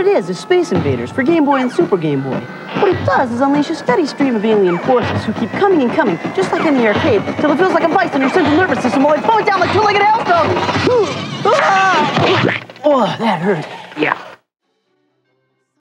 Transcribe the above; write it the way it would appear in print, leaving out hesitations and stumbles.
it is Space Invaders for Game Boy and Super Game Boy. What it does is unleash a steady stream of alien forces who keep coming and coming, just like in the arcade, till it feels like a vice in your central nervous system while they fall down like two-legged hailstones. Oh, that hurt.